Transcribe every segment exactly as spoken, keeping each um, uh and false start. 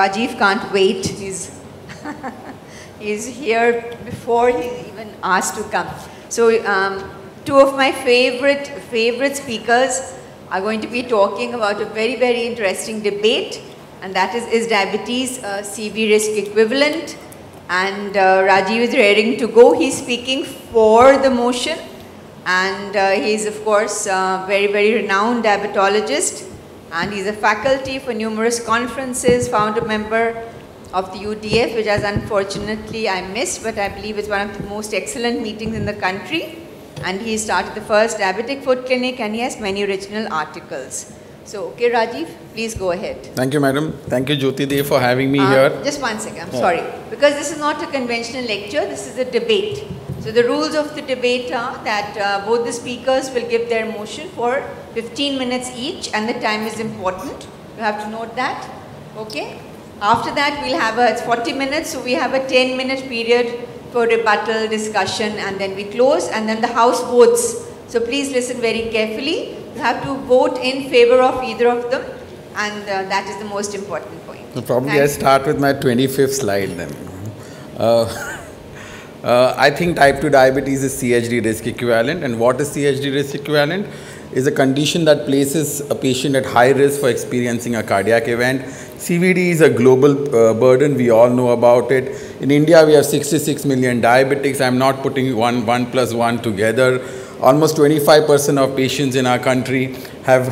Rajiv can't wait. He's, he's here before he even asked to come. So um, two of my favorite, favorite speakers are going to be talking about a very, very interesting debate, and that is, is diabetes a C V risk equivalent? And uh, Rajiv is raring to go. He's speaking for the motion, and uh, he's of course a very, very renowned diabetologist, and he's a faculty for numerous conferences, founder member of the U D F, which as unfortunately I missed, but I believe it's one of the most excellent meetings in the country. And he started the first diabetic foot clinic, and he has many original articles. So, okay, Rajiv, please go ahead. Thank you, madam. Thank you, Jyoti Dev, for having me uh, here. Just one second, I'm yeah. sorry. Because this is not a conventional lecture, this is a debate. So, the rules of the debate are that uh, both the speakers will give their motion for fifteen minutes each, and the time is important. You have to note that, okay? After that, we'll have a, it's forty minutes, so we have a ten minute period for rebuttal, discussion, and then we close, and then the House votes. So please listen very carefully. You have to vote in favor of either of them, and uh, that is the most important point. So probably I start with my twenty-fifth slide then. Uh, uh, I think type two diabetes is C H D risk equivalent, and what is C H D risk equivalent? Is a condition that places a patient at high risk for experiencing a cardiac event. C V D is a global uh, burden, we all know about it. In India, we have sixty-six million diabetics. I'm not putting one, one plus one together. Almost twenty-five percent of patients in our country have,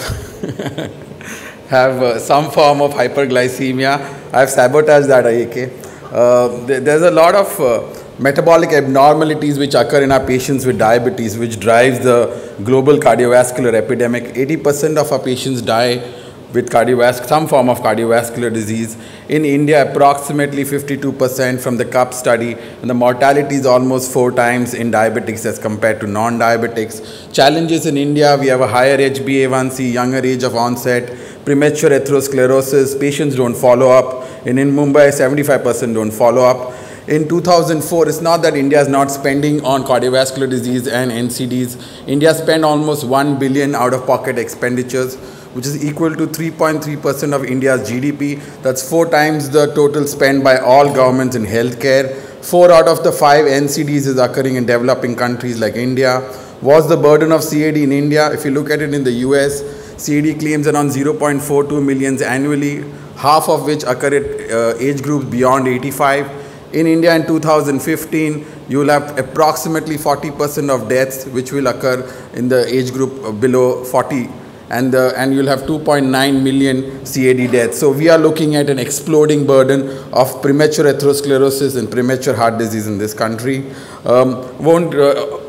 have uh, some form of hyperglycemia. I've sabotaged that, I A K. Uh, th there's a lot of uh, metabolic abnormalities which occur in our patients with diabetes, which drives the global cardiovascular epidemic. eighty percent of our patients die with cardiovascular, some form of cardiovascular disease. In India, approximately fifty-two percent from the C U P study, and the mortality is almost four times in diabetics as compared to non-diabetics. Challenges in India, we have a higher H b A one C, younger age of onset, premature atherosclerosis, patients don't follow up. And in Mumbai, seventy-five percent don't follow up. In two thousand four, it's not that India is not spending on cardiovascular disease and N C Ds. India spent almost one billion out-of-pocket expenditures, which is equal to three point three percent of India's G D P. That's four times the total spent by all governments in healthcare. Four out of the five N C Ds is occurring in developing countries like India. What's the burden of C A D in India? If you look at it in the U S, C A D claims around zero point four two million annually, half of which occur at uh, age groups beyond eighty-five. In India in two thousand fifteen, you will have approximately forty percent of deaths which will occur in the age group below forty, and, the, and you'll have two point nine million C A D deaths. So we are looking at an exploding burden of premature atherosclerosis and premature heart disease in this country. Um, won't, uh,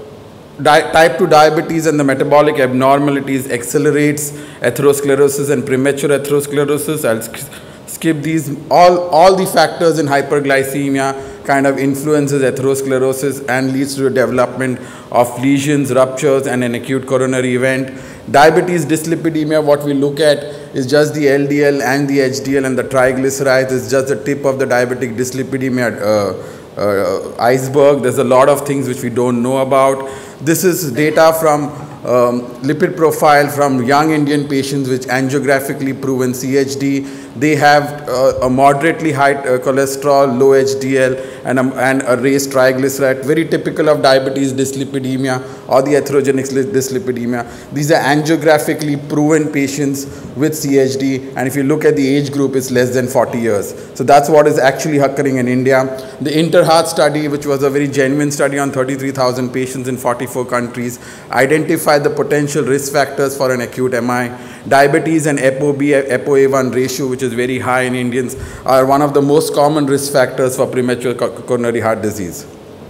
type two diabetes and the metabolic abnormalities accelerates atherosclerosis and premature atherosclerosis. I'll skip these. All, all the factors in hyperglycemia kind of influences atherosclerosis and leads to the development of lesions, ruptures, and an acute coronary event. Diabetes dyslipidemia, what we look at is just the L D L and the H D L, and the triglycerides is just the tip of the diabetic dyslipidemia uh, uh, iceberg. There's a lot of things which we don't know about. This is data from um, lipid profile from young Indian patients which angiographically proven C H D. They have uh, a moderately high uh, cholesterol, low H D L, and a, and a raised triglyceride, very typical of diabetes dyslipidemia or the atherogenic dyslipidemia. These are angiographically proven patients with C H D, and if you look at the age group, it's less than forty years. So that's what is actually occurring in India. The InterHeart study, which was a very genuine study on thirty-three thousand patients in forty-four countries, identified the potential risk factors for an acute M I. Diabetes and ApoB, A P O A one ratio, which is very high in Indians, are one of the most common risk factors for premature coronary heart disease.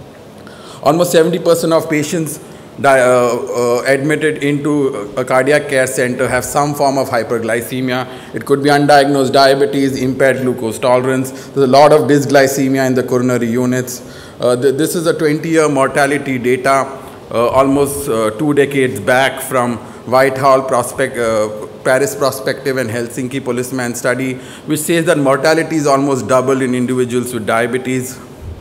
Almost seventy percent of patients uh, uh, admitted into a cardiac care center have some form of hyperglycemia. It could be undiagnosed diabetes, impaired glucose tolerance. There's a lot of dysglycemia in the coronary units. Uh, th this is a twenty year mortality data, uh, almost uh, two decades back from Whitehall prospect, uh, Paris Prospective and Helsinki Policeman study, which says that mortality is almost doubled in individuals with diabetes.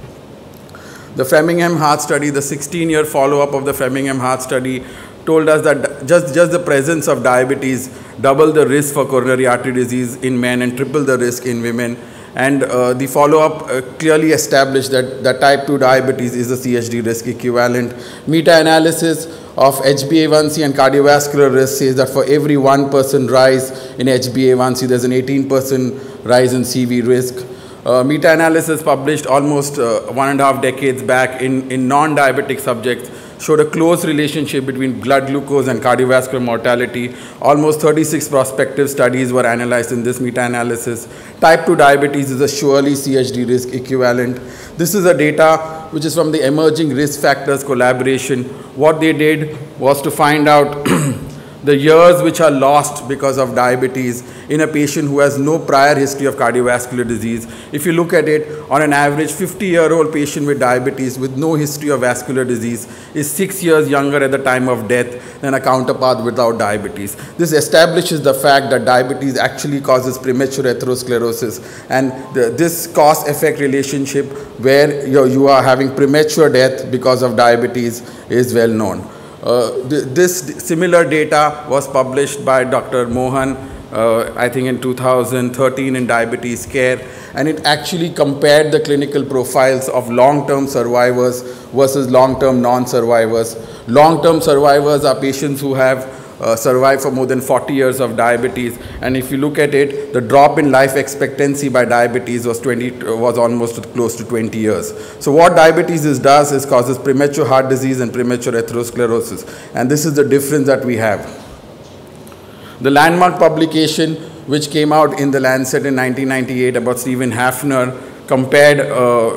The Framingham Heart Study, the sixteen year follow-up of the Framingham Heart Study, told us that just, just the presence of diabetes double the risk for coronary artery disease in men and triple the risk in women. And uh, the follow-up uh, clearly established that, that type two diabetes is a C H D risk equivalent. Meta-analysis of H b A one C and cardiovascular risk says that for every one percent rise in H b A one C, there's an eighteen percent rise in C V risk. Uh, meta-analysis published almost uh, one and a half decades back in, in non-diabetic subjects showed a close relationship between blood glucose and cardiovascular mortality. Almost thirty-six prospective studies were analyzed in this meta-analysis. Type two diabetes is a surely C H D risk equivalent. This is a data which is from the Emerging Risk Factors collaboration. What they did was to find out the years which are lost because of diabetes in a patient who has no prior history of cardiovascular disease. If you look at it, on an average, fifty-year-old patient with diabetes with no history of vascular disease is six years younger at the time of death than a counterpart without diabetes. This establishes the fact that diabetes actually causes premature atherosclerosis, and the, this cause-effect relationship where you, you are having premature death because of diabetes is well known. Uh, th this similar data was published by Doctor Mohan, uh, I think in two thousand thirteen in Diabetes Care, and it actually compared the clinical profiles of long-term survivors versus long-term non-survivors. Long-term survivors are patients who have uh, survived for more than forty years of diabetes, and if you look at it, the drop in life expectancy by diabetes was twenty was almost close to twenty years. So what diabetes is does is causes premature heart disease and premature atherosclerosis, and this is the difference that we have. The landmark publication which came out in the Lancet in nineteen ninety-eight about Stephen Hafner compared uh,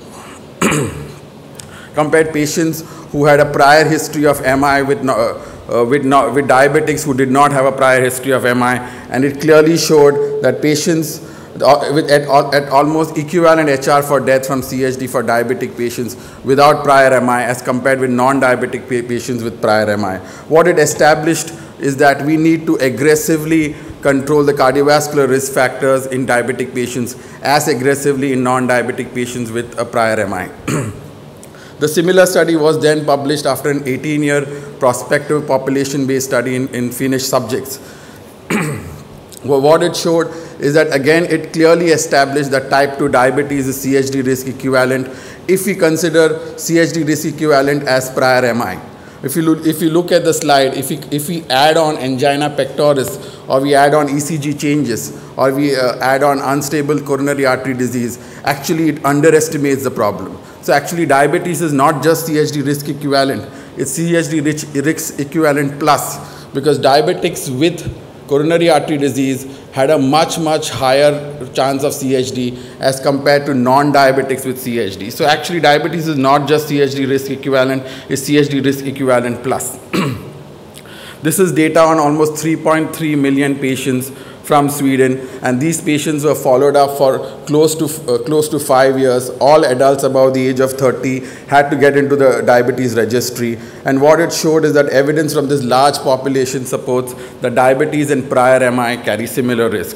compared patients who had a prior history of M I with no, uh, with, no, with diabetics who did not have a prior history of M I, and it clearly showed that patients with at, at almost equivalent H R for death from C H D for diabetic patients without prior M I as compared with non-diabetic pa patients with prior M I. What it established is that we need to aggressively control the cardiovascular risk factors in diabetic patients as aggressively in non-diabetic patients with a prior M I. The similar study was then published after an eighteen year prospective population-based study in, in Finnish subjects. Well, what it showed is that, again, it clearly established that type two diabetes is C H D risk equivalent if we consider C H D risk equivalent as prior M I. If you look, if you look at the slide, if we, if we add on angina pectoris, or we add on E C G changes, or we uh, add on unstable coronary artery disease, actually it underestimates the problem. So actually diabetes is not just C H D risk equivalent, it's C H D risk equivalent plus, because diabetics with coronary artery disease had a much, much higher chance of C H D as compared to non-diabetics with C H D. So actually diabetes is not just C H D risk equivalent, it's C H D risk equivalent plus. This is data on almost three point three million patients from Sweden, and these patients were followed up for close to uh, close to five years. All adults above the age of thirty had to get into the diabetes registry, and what it showed is that evidence from this large population supports that diabetes and prior M I carry similar risk.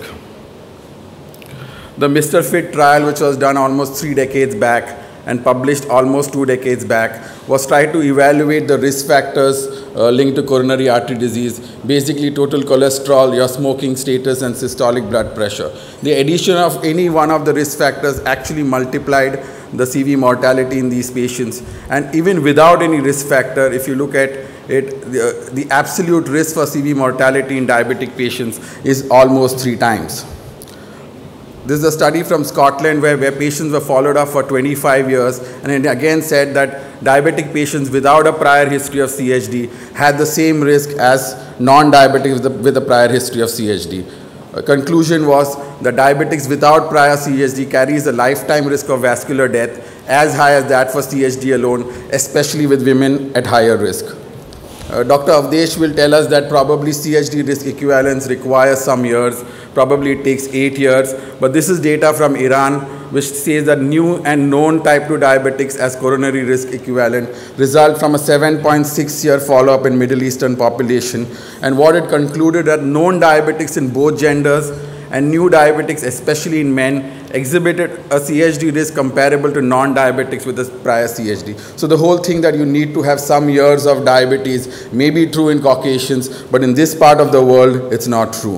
The Mister Fit trial, which was done almost three decades back and published almost two decades back, was tried to evaluate the risk factors uh, linked to coronary artery disease, basically total cholesterol, your smoking status, and systolic blood pressure. The addition of any one of the risk factors actually multiplied the C V mortality in these patients. And even without any risk factor, if you look at it, the, uh, the absolute risk for C V mortality in diabetic patients is almost three times. This is a study from Scotland where, where patients were followed up for twenty-five years, and it again said that diabetic patients without a prior history of C H D had the same risk as non-diabetics with, with a prior history of C H D. A conclusion was that diabetics without prior C H D carries a lifetime risk of vascular death as high as that for C H D alone, especially with women at higher risk. Uh, Doctor Avdesh will tell us that probably C H D risk equivalence requires some years, probably it takes eight years, but this is data from Iran which says that new and known type two diabetics as coronary risk equivalent result from a seven point six year follow-up in Middle Eastern population, and what it concluded that known diabetics in both genders and new diabetics, especially in men, exhibited a C H D risk comparable to non-diabetics with a prior C H D. So the whole thing that you need to have some years of diabetes may be true in Caucasians, but in this part of the world, it's not true.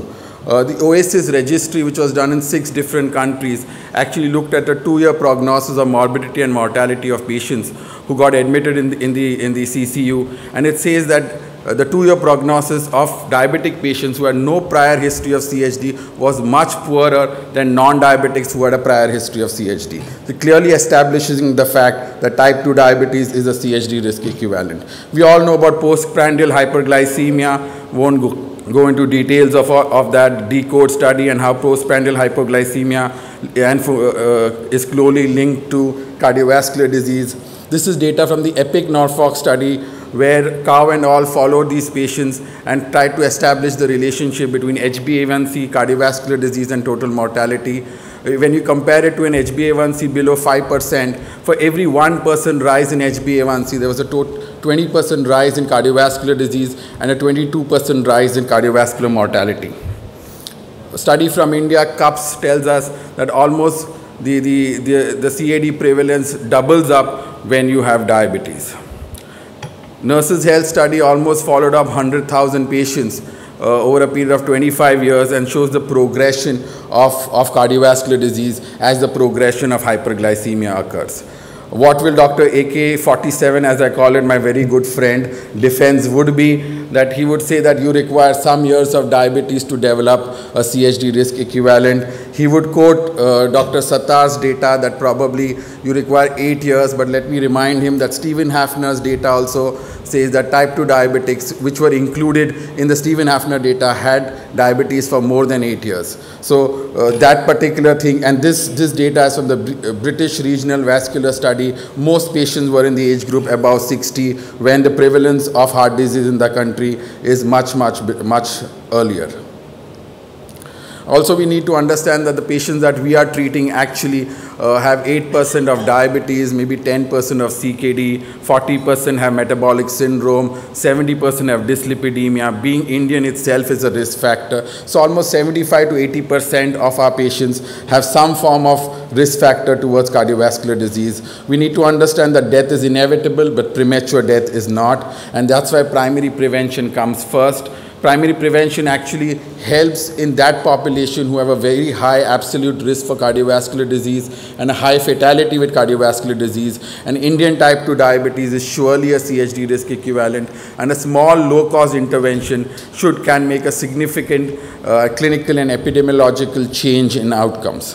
Uh, the OASIS registry, which was done in six different countries, actually looked at a two-year prognosis of morbidity and mortality of patients who got admitted in the, in the, in the C C U. And it says that uh, the two-year prognosis of diabetic patients who had no prior history of C H D was much poorer than non-diabetics who had a prior history of C H D. So clearly establishing the fact that type two diabetes is a C H D risk equivalent. We all know about postprandial hyperglycemia, won't go go into details of, of that DECODE study and how postprandial hypoglycemia and, uh, is closely linked to cardiovascular disease. This is data from the EPIC Norfolk study where Cow and all followed these patients and tried to establish the relationship between H b A one C, cardiovascular disease and total mortality. When you compare it to an H b A one C below five percent, for every one percent rise in H b A one C, there was a total twenty percent rise in cardiovascular disease and a twenty-two percent rise in cardiovascular mortality. A study from India, CUPS, tells us that almost the, the, the, the C A D prevalence doubles up when you have diabetes. Nurses Health study almost followed up one hundred thousand patients uh, over a period of twenty-five years and shows the progression of, of cardiovascular disease as the progression of hyperglycemia occurs. What will Doctor A K forty-seven, as I call it, my very good friend, defense would be that he would say that you require some years of diabetes to develop a C H D risk equivalent. He would quote uh, Doctor Sattar's data that probably you require eight years, but let me remind him that Stephen Hafner's data also says that type two diabetics, which were included in the Stephen Hafner data, had diabetes for more than eight years. So uh, that particular thing, and this, this data is from the Br British Regional Vascular Study. Most patients were in the age group above sixty when the prevalence of heart disease in the country is much, much, much earlier. Also, we need to understand that the patients that we are treating actually uh, have eight percent of diabetes, maybe ten percent of C K D, forty percent have metabolic syndrome, seventy percent have dyslipidemia. Being Indian itself is a risk factor. So almost seventy-five to eighty percent of our patients have some form of risk factor towards cardiovascular disease. We need to understand that death is inevitable, but premature death is not. And that's why primary prevention comes first. Primary prevention actually helps in that population who have a very high absolute risk for cardiovascular disease and a high fatality with cardiovascular disease. And Indian type two diabetes is surely a C H D risk equivalent, and a small low-cost intervention should can make a significant uh, clinical and epidemiological change in outcomes.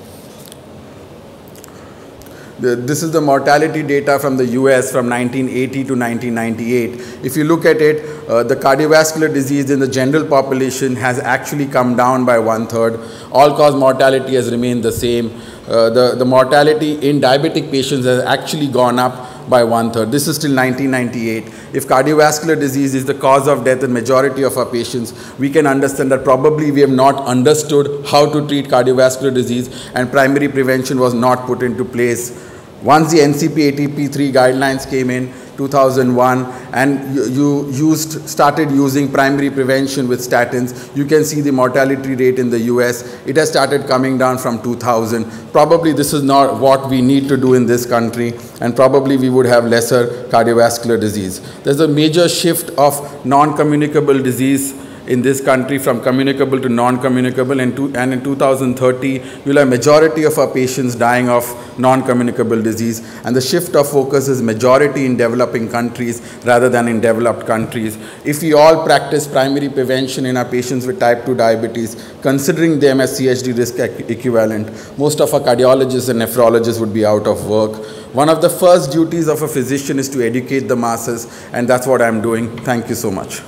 The, this is the mortality data from the U S from nineteen eighty to nineteen ninety-eight. If you look at it, uh, the cardiovascular disease in the general population has actually come down by one-third. All-cause mortality has remained the same. Uh, the, the mortality in diabetic patients has actually gone up by one-third. This is still nineteen ninety-eight. If cardiovascular disease is the cause of death in majority of our patients, we can understand that probably we have not understood how to treat cardiovascular disease, and primary prevention was not put into place. Once the N C P A T P three guidelines came in two thousand one and you, you used, started using primary prevention with statins, you can see the mortality rate in the U S. It has started coming down from two thousand. Probably this is not what we need to do in this country, and probably we would have lesser cardiovascular disease. There's a major shift of non-communicable disease in this country from communicable to non-communicable, and, to, and in two thousand thirty, you'll have majority of our patients dying of non-communicable disease, and the shift of focus is majority in developing countries rather than in developed countries. If we all practice primary prevention in our patients with type two diabetes, considering them as C H D risk equivalent, most of our cardiologists and nephrologists would be out of work. One of the first duties of a physician is to educate the masses, and that's what I'm doing. Thank you so much.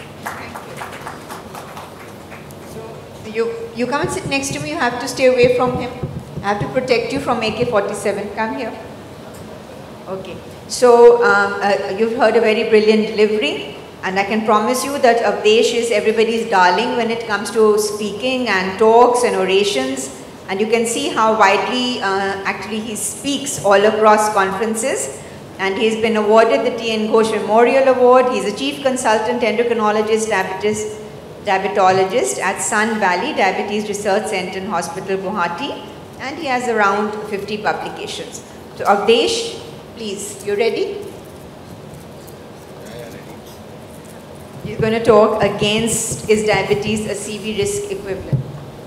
You, you can't sit next to me, you have to stay away from him. I have to protect you from A K forty-seven. Come here. Okay. So, um, uh, you've heard a very brilliant delivery, and I can promise you that Avdesh is everybody's darling when it comes to speaking and talks and orations. And you can see how widely uh, actually he speaks all across conferences. And he's been awarded the T N Ghosh Memorial Award. He's a Chief Consultant Endocrinologist, Diabetes Diabetologist at Sun Valley Diabetes Research Center and Hospital, Guwahati, and he has around fifty publications. So Avdesh, please, you ready? He's going to talk against is diabetes a C V risk equivalent.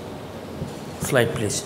Slide, please.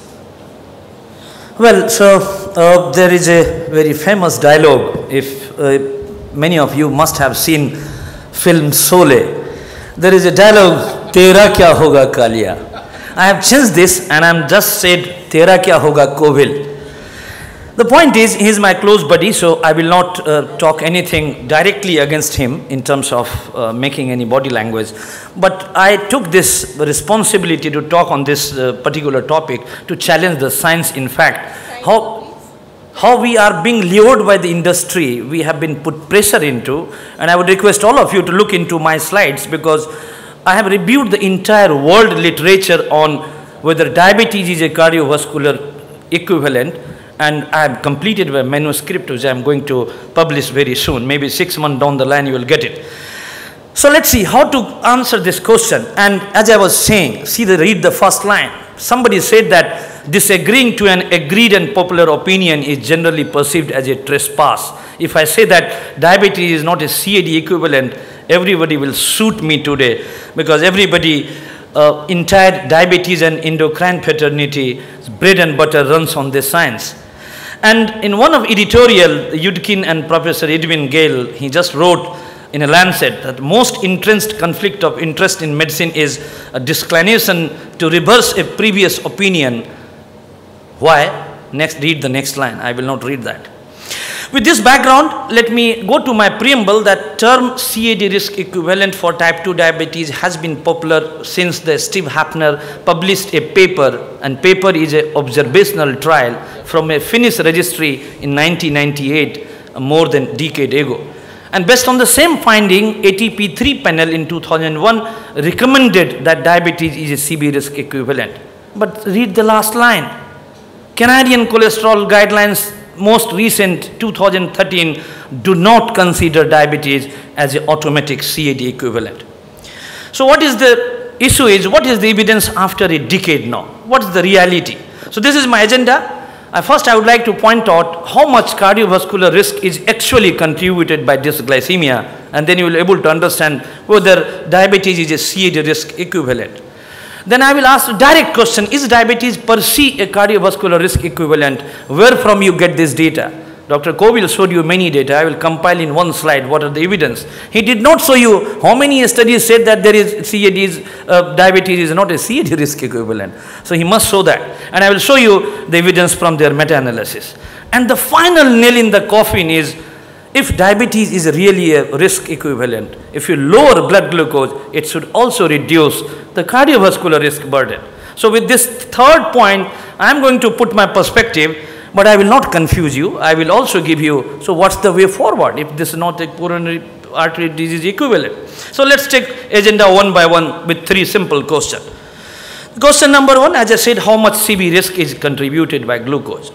Well, so uh, there is a very famous dialogue. If uh, many of you must have seen film Sole, there is a dialogue, "Tera kya hoga Kalia." I have changed this and I'm just said, "Tera kya hoga Kovil." The point is, he is my close buddy, so I will not uh, talk anything directly against him in terms of uh, making any body language. But I took this responsibility to talk on this uh, particular topic to challenge the science. In fact, how, how we are being lured by the industry, we have been put pressure into, and I would request all of you to look into my slides, because I have reviewed the entire world literature on whether diabetes is a cardiovascular equivalent. And I have completed my manuscript, which I am going to publish very soon. Maybe six months down the line, you will get it. So let's see how to answer this question. And as I was saying, see the read the first line. Somebody said that disagreeing to an agreed and popular opinion is generally perceived as a trespass. If I say that diabetes is not a C A D equivalent, everybody will shoot me today, because everybody, uh, entire diabetes and endocrine fraternity, bread and butter runs on this science. And in one of editorial, Yudkin and Professor Edwin Gale, he just wrote in a Lancet that most entrenched conflict of interest in medicine is a disinclination to reverse a previous opinion. Why? Next, read the next line. I will not read that. With this background, let me go to my preamble. That term C A D risk equivalent for type two diabetes has been popular since the Steve Hafner published a paper, and paper is an observational trial from a Finnish registry in nineteen ninety-eight, more than a decade ago. And based on the same finding, A T P three panel in two thousand one recommended that diabetes is a C V risk equivalent. But read the last line. Canadian cholesterol guidelines, most recent two thousand thirteen, do not consider diabetes as an automatic C A D equivalent. So what is the issue is, what is the evidence after a decade now? What is the reality? So this is my agenda. Uh, first, I would like to point out how much cardiovascular risk is actually contributed by dysglycemia, and then you will be able to understand whether diabetes is a C A D risk equivalent. Then I will ask a direct question, is diabetes per se a cardiovascular risk equivalent? Where from you get this data? Doctor Kovil showed you many data. I will compile in one slide what are the evidence. He did not show you how many studies said that there is C A D's, uh, diabetes is not a C A D risk equivalent. So he must show that. And I will show you the evidence from their meta-analysis. And the final nail in the coffin is, if diabetes is really a risk equivalent, if you lower blood glucose, it should also reduce the cardiovascular risk burden. So with this third point, I am going to put my perspective, but I will not confuse you. I will also give you, so what's the way forward if this is not a coronary artery disease equivalent? So let's take agenda one by one with three simple questions. Question number one, as I said, how much C V risk is contributed by glucose?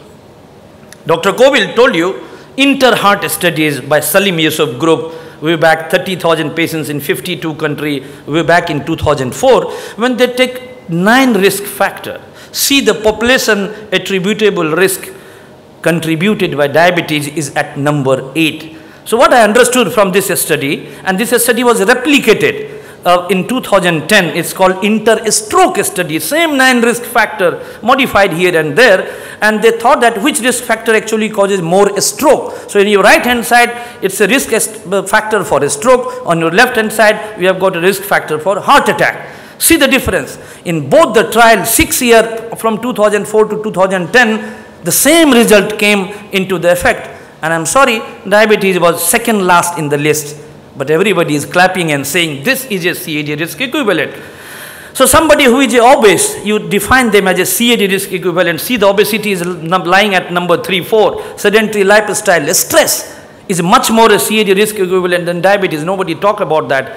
Doctor Kovil told you, inter-heart studies by Salim Yusuf group way back thirty thousand patients in fifty-two countries way back in two thousand four, when they take nine risk factors. See, the population attributable risk contributed by diabetes is at number eight. So what I understood from this study, and this study was replicated uh, in two thousand ten, it's called inter-stroke study, same nine risk factor modified here and there, and they thought that which risk factor actually causes more stroke. So in your right hand side, it's a risk factor for a stroke. On your left hand side, we have got a risk factor for heart attack. See the difference. In both the trials, six years from two thousand four to two thousand ten, the same result came into the effect. And I'm sorry, diabetes was second last in the list. But everybody is clapping and saying this is a C A D risk equivalent. So somebody who is obese, you define them as a C A D risk equivalent. See, the obesity is lying at number three, four. Sedentary lifestyle, stress is much more a C A D risk equivalent than diabetes. Nobody talk about that.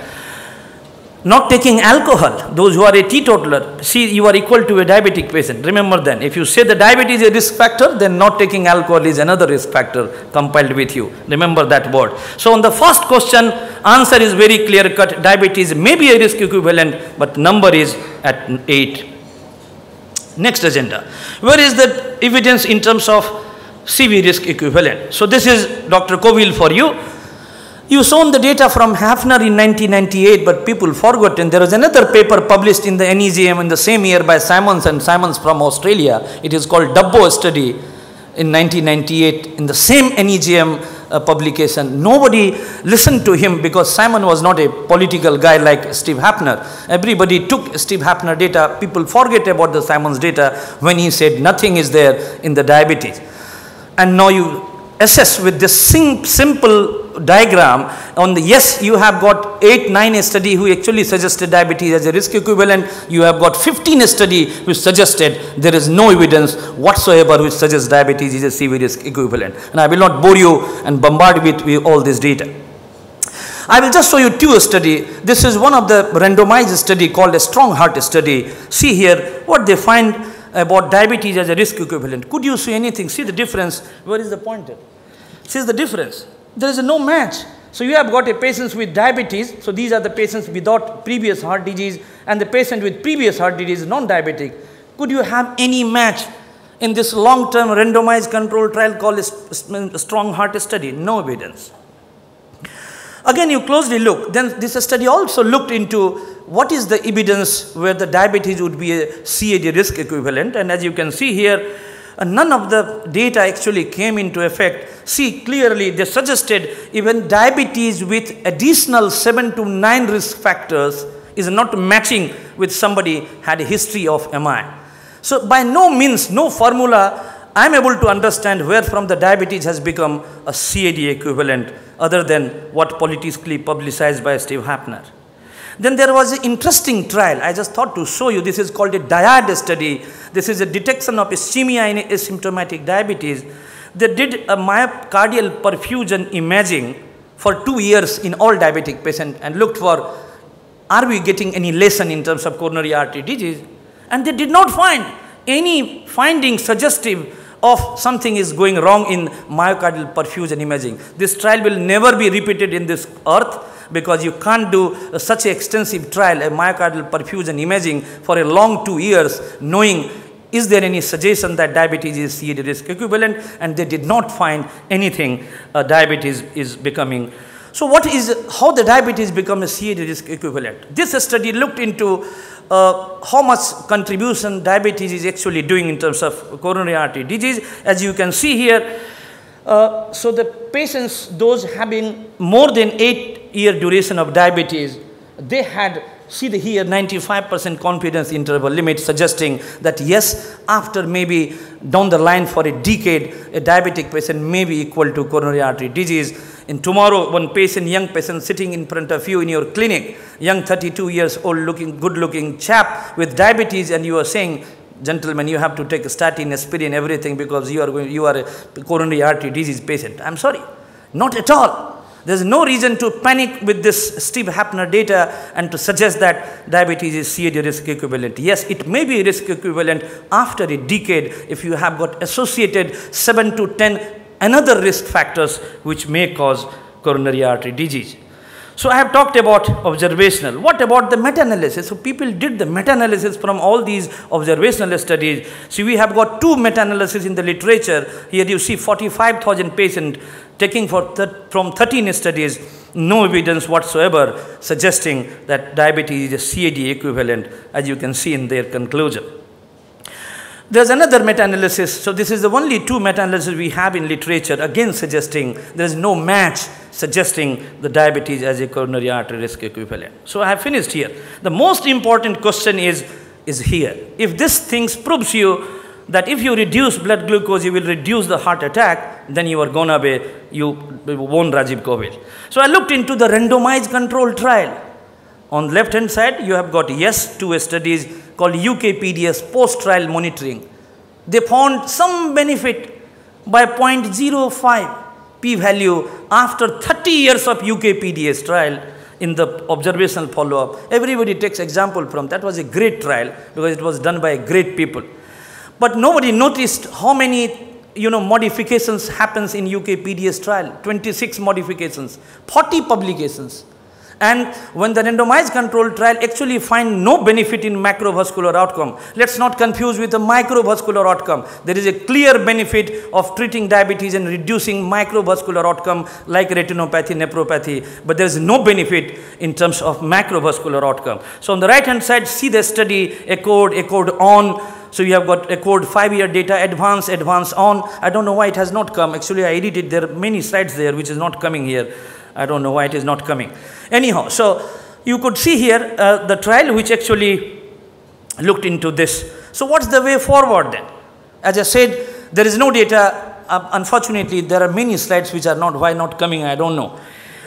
Not taking alcohol, those who are a teetotaler, see, you are equal to a diabetic patient. Remember then, if you say the diabetes is a risk factor, then not taking alcohol is another risk factor compiled with you. Remember that word. So on the first question, answer is very clear cut. Diabetes may be a risk equivalent, but number is at eight. Next agenda. Where is the evidence in terms of C V risk equivalent? So this is Doctor Kovil for you. You shown the data from Hafner in nineteen ninety-eight, but people forgot. And there was another paper published in the N E J M in the same year by Simons and Simons from Australia. It is called Dubbo study in nineteen ninety-eight in the same N E J M uh, publication. Nobody listened to him because Simon was not a political guy like Steve Hafner. Everybody took Steve Hafner data. People forget about the Simons data when he said nothing is there in the diabetes. And now you assess with this sim simple diagram on the, yes, you have got eight, nine a study who actually suggested diabetes as a risk equivalent. You have got fifteen a study which suggested there is no evidence whatsoever which suggests diabetes is a severe risk equivalent. And I will not bore you and bombard with, with all this data. I will just show you two study. This is one of the randomized study called a strong heart study. See here what they find about diabetes as a risk equivalent. Could you see anything? See the difference? Where is the pointer? See the difference? There is a no match. So you have got a patient with diabetes. So these are the patients without previous heart disease, and the patient with previous heart disease, non-diabetic. Could you have any match in this long-term randomized control trial called a strong heart study? No evidence. Again, you closely look. Then this study also looked into what is the evidence where the diabetes would be a C A D risk equivalent. And as you can see here, uh, none of the data actually came into effect. See clearly they suggested even diabetes with additional seven to nine risk factors is not matching with somebody had a history of M I. So by no means, no formula, I am able to understand where from the diabetes has become a C A D equivalent other than what politically publicized by Steve Hafner. Then there was an interesting trial. I just thought to show you. This is called a DIAD study. This is a detection of ischemia in asymptomatic diabetes. They did a myocardial perfusion imaging for two years in all diabetic patients and looked for, are we getting any lesion in terms of coronary artery disease? And they did not find any finding suggestive of something is going wrong in myocardial perfusion imaging. This trial will never be repeated in this earth, because you can't do uh, such an extensive trial, a myocardial perfusion imaging for a long two years, knowing is there any suggestion that diabetes is C A D risk equivalent, and they did not find anything uh, diabetes is becoming. So what is, how the diabetes become a C A D risk equivalent? This study looked into uh, how much contribution diabetes is actually doing in terms of coronary artery disease. As you can see here, uh, so the patients, those having more than eight year duration of diabetes, they had, see the here, ninety-five percent confidence interval limit, suggesting that yes, after maybe down the line for a decade, a diabetic patient may be equal to coronary artery disease. And tomorrow, one patient, young patient sitting in front of you in your clinic, young thirty-two years old looking, good looking chap with diabetes, and you are saying, gentlemen, you have to take a statin, aspirin, everything because you are, going, you are a coronary artery disease patient. I'm sorry, not at all. There is no reason to panic with this Steve Hafner data and to suggest that diabetes is C A D risk equivalent. Yes, it may be risk equivalent after a decade if you have got associated seven to ten another risk factors which may cause coronary artery disease. So I have talked about observational. What about the meta-analysis? So people did the meta-analysis from all these observational studies. So we have got two meta-analysis in the literature. Here you see forty-five thousand patients taking for th from thirteen studies, no evidence whatsoever suggesting that diabetes is a C A D equivalent, as you can see in their conclusion. There's another meta-analysis. So this is the only two meta-analysis we have in literature, again suggesting there is no match suggesting the diabetes as a coronary artery risk equivalent. So I have finished here. The most important question is, is here. If this thing proves you that if you reduce blood glucose, you will reduce the heart attack, then you are gonna be, you won Rajiv Kovill. So I looked into the randomized control trial. On the left hand side, you have got yes, two studies called U K P D S post-trial monitoring. They found some benefit by zero point zero five p-value after thirty years of U K P D S trial in the observational follow-up. Everybody takes example from that. Was a great trial because it was done by great people. But nobody noticed how many you know, modifications happens in U K P D S trial. twenty-six modifications, forty publications. And when the randomized control trial actually find no benefit in macrovascular outcome, let's not confuse with the microvascular outcome. There is a clear benefit of treating diabetes and reducing microvascular outcome like retinopathy, nephropathy, but there is no benefit in terms of macrovascular outcome. So on the right hand side, see the study ACCORD, ACCORD on. So you have got ACCORD five-year data, advance, advance on. I don't know why it has not come. Actually, I edited, there are many slides there which is not coming here. I don't know why it is not coming. Anyhow, so you could see here uh, the trial which actually looked into this. So what's the way forward then? As I said, there is no data. Uh, unfortunately, there are many slides which are not, why not coming, I don't know.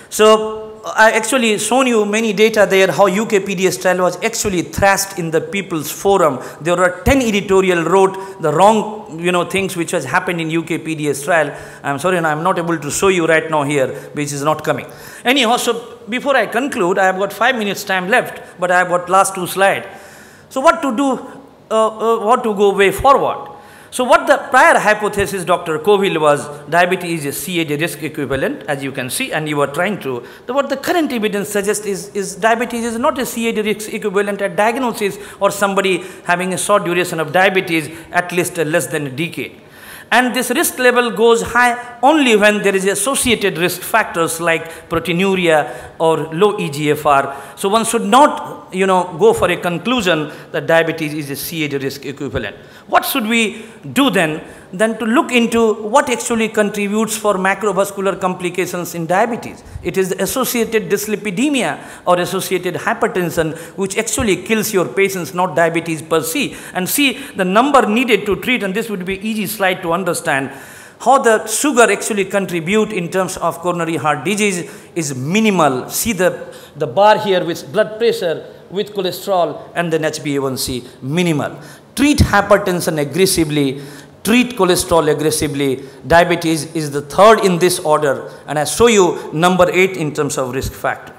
So I actually shown you many data there how U K P D S trial was actually thrashed in the People's Forum. There were ten editorial wrote the wrong, you know, things which has happened in U K P D S trial. I'm sorry, and I'm not able to show you right now here, which is not coming. Anyhow, so before I conclude, I have got five minutes time left, but I have got last two slides. So what to do, uh, uh, what to go way forward? So what the prior hypothesis Doctor Coville was, diabetes is a C A D risk equivalent, as you can see, and you are trying to. The, what the current evidence suggests is, is diabetes is not a C A D risk equivalent at diagnosis or somebody having a short duration of diabetes at least uh, less than a decade. And this risk level goes high only when there is associated risk factors like proteinuria or low E G F R. So one should not, you know, go for a conclusion that diabetes is a C A D risk equivalent. What should we do then? Then to look into what actually contributes for macrovascular complications in diabetes. It is the associated dyslipidemia or associated hypertension which actually kills your patients, not diabetes per se. And see the number needed to treat, and this would be easy slide to understand how the sugar actually contribute in terms of coronary heart disease is minimal. See the, the bar here with blood pressure, with cholesterol, and then H b A one C minimal. Treat hypertension aggressively, treat cholesterol aggressively. Diabetes is the third in this order, and I show you number eight in terms of risk factor.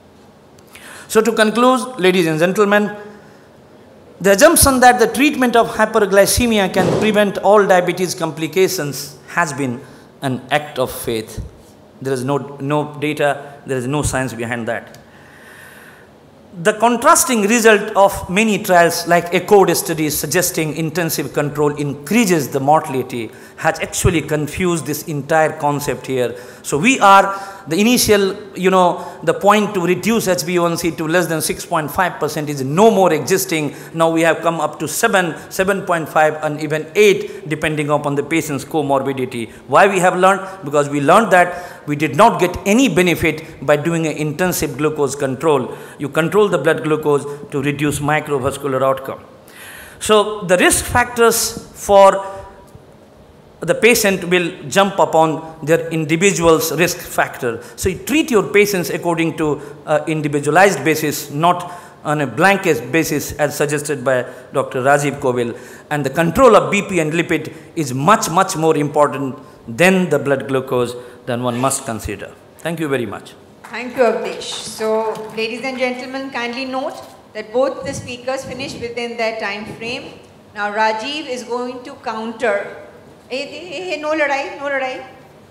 So to conclude, ladies and gentlemen, the assumption that the treatment of hyperglycemia can prevent all diabetes complications has been an act of faith. There is no, no data, there is no science behind that. The contrasting result of many trials like ACCORD studies suggesting intensive control increases the mortality has actually confused this entire concept here. So we are the initial, you know, the point to reduce H b A one C to less than six point five percent is no more existing. Now we have come up to seven, seven point five and even eight depending upon the patient's comorbidity. Why we have learned? Because we learned that we did not get any benefit by doing an intensive glucose control. You control the blood glucose to reduce microvascular outcome. So the risk factors for the patient will jump upon their individual's risk factor. So you treat your patients according to uh, individualized basis, not on a blanket basis as suggested by Doctor Rajiv Coville. And the control of B P and lipid is much, much more important than the blood glucose than one must consider. Thank you very much. Thank you, Avdesh. So, ladies and gentlemen, kindly note that both the speakers finished within their time frame. Now, Rajiv is going to counter. Hey, hey, hey, no ladai, no ladai.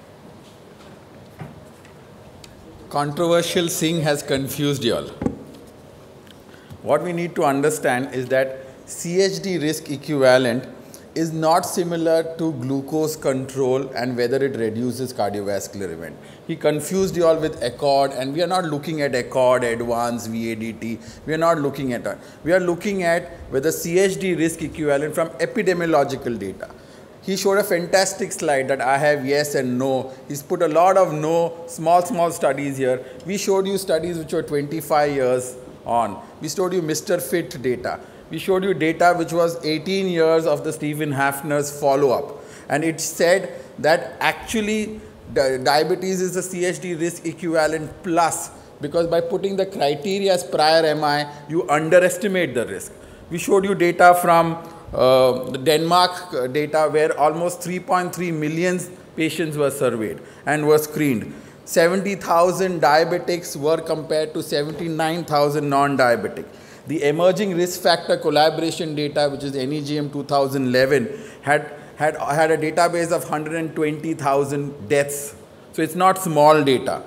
Controversial Singh has confused you all. What we need to understand is that C H D risk equivalent is not similar to glucose control and whether it reduces cardiovascular event. He confused you all with ACCORD, and we are not looking at ACCORD, ADVANCE, V A D T. We are not looking at that. We are looking at whether C H D risk equivalent from epidemiological data. He showed a fantastic slide that I have yes and no. He's put a lot of no, small, small studies here. We showed you studies which were twenty-five years on. We showed you Mister Fit data. We showed you data which was eighteen years of the Stephen Hafner's follow-up. And it said that actually di diabetes is a C H D risk equivalent plus, because by putting the criteria as prior M I, you underestimate the risk. We showed you data from uh, the Denmark data where almost three point three million patients were surveyed and were screened. seventy thousand diabetics were compared to seventy-nine thousand non-diabetic. The emerging risk factor collaboration data, which is N E G M two thousand eleven, had, had, had a database of one hundred twenty thousand deaths. So it's not small data.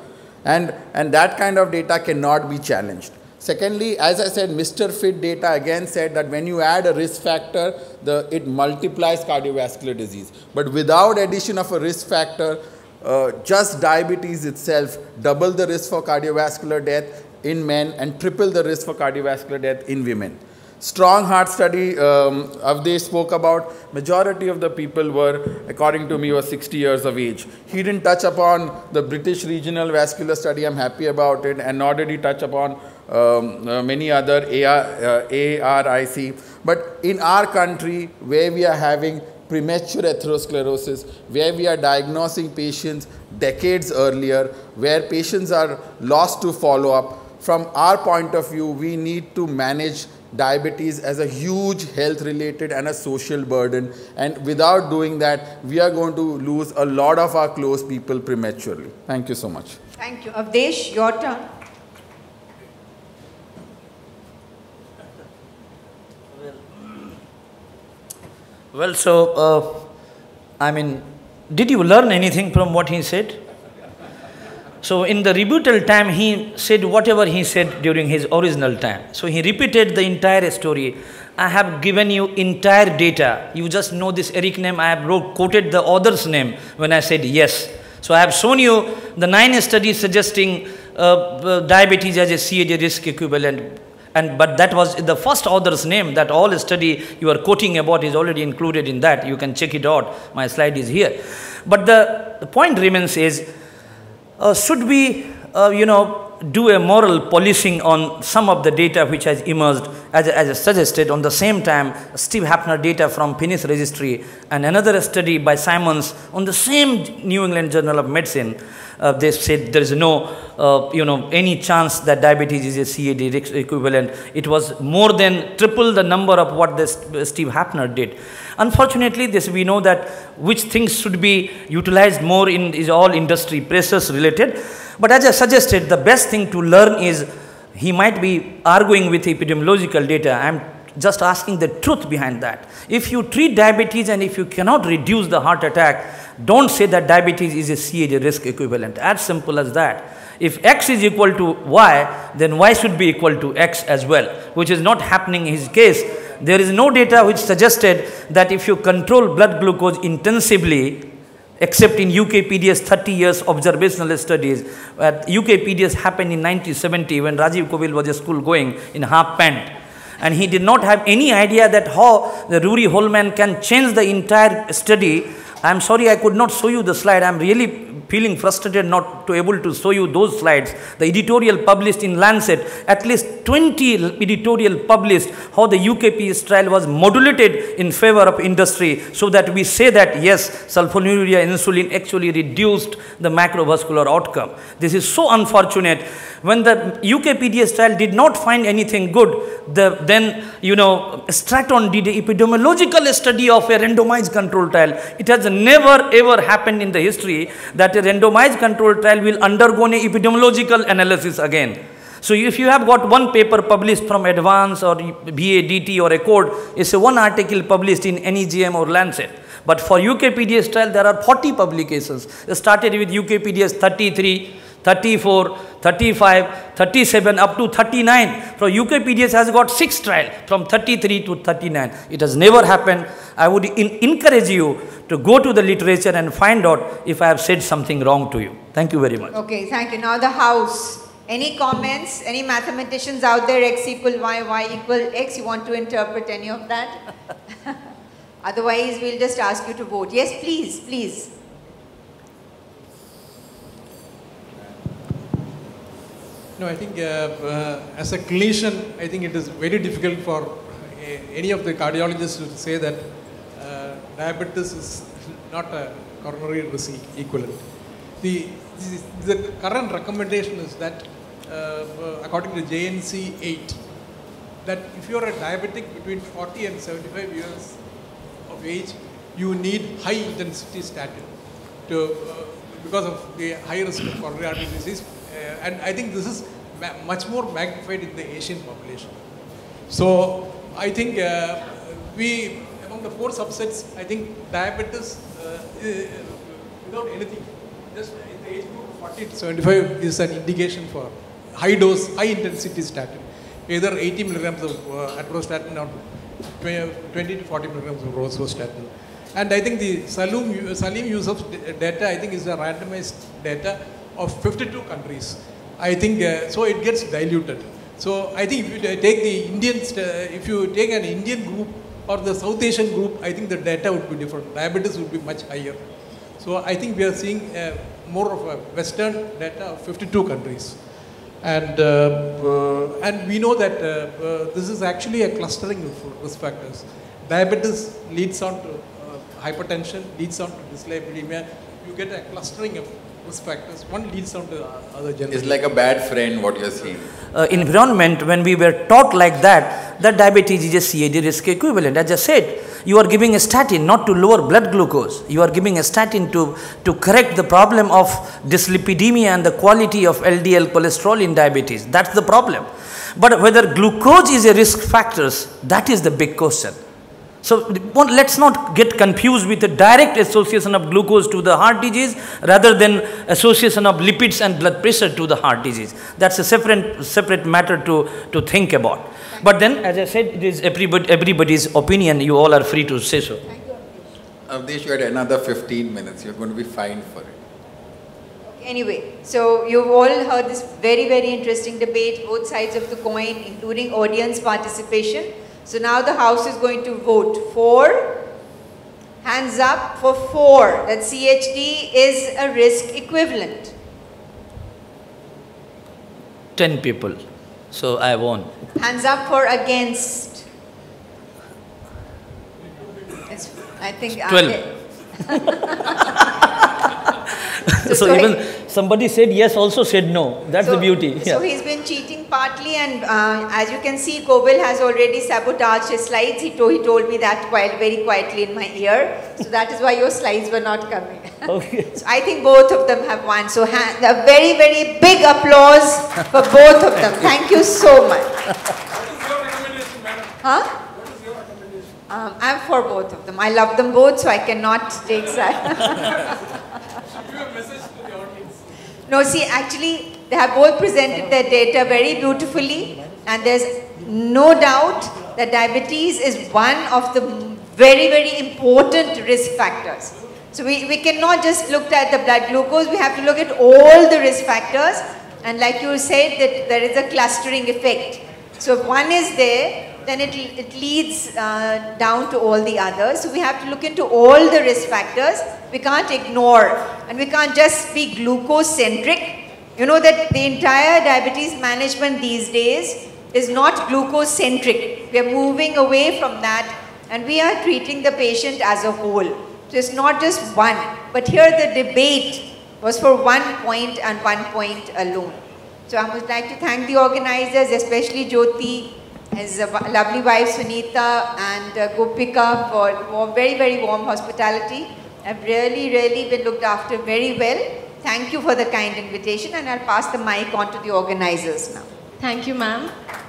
And, and that kind of data cannot be challenged. Secondly, as I said, Mister Fit data again said that when you add a risk factor, the, it multiplies cardiovascular disease. But without addition of a risk factor, uh, just diabetes itself double the risk for cardiovascular death in men and triple the risk for cardiovascular death in women. Strong heart study, um, Avdesh spoke about, majority of the people were, according to me, was sixty years of age. He didn't touch upon the British Regional Vascular Study, I'm happy about it, and nor did he touch upon um, uh, many other A R I C. But in our country, where we are having premature atherosclerosis, where we are diagnosing patients decades earlier, where patients are lost to follow-up, from our point of view, we need to manage diabetes as a huge health-related and a social burden. And without doing that, we are going to lose a lot of our close people prematurely. Thank you so much. Thank you. Avdesh, your turn. Well, so, uh, I mean, did you learn anything from what he said? So in the rebuttal time, he said whatever he said during his original time. So he repeated the entire story. I have given you entire data. You just know this Eric name. I have wrote, quoted the author's name when I said yes. So I have shown you the nine studies suggesting uh, uh, diabetes as a C A D risk equivalent. And, but that was the first author's name. That all study you are quoting about is already included in that. You can check it out. My slide is here. But the, the point remains is, Uh, should we, uh, you know, do a moral policing on some of the data which has emerged, as, as I suggested. On the same time, Steve Hapner data from Penis Registry and another study by Simons on the same New England Journal of Medicine, uh, they said there is no, uh, you know, any chance that diabetes is a C A D equivalent. It was more than triple the number of what this Steve Hapner did. Unfortunately, this we know that which things should be utilized more in is all industry pressures related. But as I suggested, the best thing to learn is he might be arguing with epidemiological data. I am just asking the truth behind that. If you treat diabetes and if you cannot reduce the heart attack, don't say that diabetes is a C A D risk equivalent. As simple as that. If X is equal to Y, then Y should be equal to X as well, which is not happening in his case. There is no data which suggested that if you control blood glucose intensively, except in U K P D S thirty years observational studies. Uh, U K P D S happened in nineteen seventy when Rajiv Kovil was a school going in half pant. And he did not have any idea that how the Rory Holman can change the entire study. I am sorry I could not show you the slide. I am really feeling frustrated not to able to show you those slides. The editorial published in Lancet, at least twenty editorial published how the U K P S trial was modulated in favor of industry, so that we say that yes, sulfonylurea insulin actually reduced the macrovascular outcome. This is so unfortunate. When the U K P D S trial did not find anything good, the, then, you know, Stratton did an epidemiological study of a randomized control trial. It has never ever happened in the history that a randomized control trial will undergo an epidemiological analysis again. So if you have got one paper published from Advance or B A D T or Accord, it's a one article published in N E J M or Lancet. But for U K P D S trial, there are forty publications. It started with U K P D S thirty-three, thirty-four, thirty-five, thirty-seven, up to thirty-nine. For U K P D S has got six trials from thirty-three to thirty-nine. It has never happened. I would in encourage you to go to the literature and find out if I have said something wrong to you. Thank you very much. Okay, thank you. Now the House. Any comments? Any mathematicians out there? X equal Y, Y equal X. You want to interpret any of that? Otherwise, we'll just ask you to vote. Yes, please, please. No, I think uh, uh, as a clinician, I think it is very difficult for uh, any of the cardiologists to say that uh, diabetes is not a coronary risk equivalent. The, the, the current recommendation is that, uh, according to J N C eight, that if you are a diabetic between forty and seventy-five years of age, you need high intensity statin to, uh, because of the high risk of coronary artery disease. Uh, and I think this is ma much more magnified in the Asian population. So I think uh, we, among the four subsets, I think diabetes uh, uh, without anything, just in the age group forty to seventy-five is an indication for high dose, high intensity statin, either eighty milligrams of uh, atorvastatin or twenty to forty milligrams of rosuvastatin. And I think the Salim, Salim Yusuf's data, I think, is a randomized data of fifty-two countries. I think, uh, so it gets diluted. So I think if you take the Indian, if you take an Indian group or the South Asian group, I think the data would be different. Diabetes would be much higher. So I think we are seeing uh, more of a Western data of fifty-two countries. And, uh, uh, and we know that uh, uh, this is actually a clustering of risk factors. Diabetes leads on to hypertension, leads on to dyslipidemia. You get a clustering of risk factors. One leads on to other generations. It's like a bad friend, what you're seeing. Uh, environment, when we were taught like that, that diabetes is a C A D risk equivalent. As I said, you are giving a statin not to lower blood glucose. You are giving a statin to, to correct the problem of dyslipidemia and the quality of L D L cholesterol in diabetes. That's the problem. But whether glucose is a risk factor, that is the big question. So let's not get confused with the direct association of glucose to the heart disease rather than association of lipids and blood pressure to the heart disease. That's a separate, separate matter to, to think about. But then, as I said, it is everybody, everybody's opinion. You all are free to say so. Avdesh, you had another fifteen minutes. You're going to be fined for it. Anyway, so you've all heard this very, very interesting debate, both sides of the coin, including audience participation. So now the House is going to vote for, hands up for four, that C H D is a risk equivalent. ten people. So I won. Hands up for against. It's, I think twelve. so, so, so even somebody said yes, also said no. That's so, the beauty. Yeah. So he's been cheating partly, and uh, as you can see, Kobil has already sabotaged his slides. He, to he told me that quite very quietly in my ear. So that is why your slides were not coming. Okay. So I think both of them have won. So a very, very big applause for both of them. Thank you so much. What is your recommendation, madam? Huh? What is your recommendation? Um, I'm for both of them. I love them both, so I cannot take side. Give a message to the audience. No, see, actually, they have both presented their data very beautifully, and there's no doubt that diabetes is one of the very, very important risk factors. So we, we cannot just look at the blood glucose, we have to look at all the risk factors, and like you said, that there is a clustering effect. So if one is there, then it, it leads uh, down to all the others. So we have to look into all the risk factors. We can't ignore, and we can't just be glucose-centric. You know that the entire diabetes management these days is not glucose-centric. We are moving away from that, and we are treating the patient as a whole. So it's not just one, but here the debate was for one point and one point alone. So I would like to thank the organizers, especially Jyoti, his lovely wife Sunita, and uh, Gopika for, for very, very warm hospitality. I've really, really been looked after very well. Thank you for the kind invitation, and I'll pass the mic on to the organizers now. Thank you, ma'am.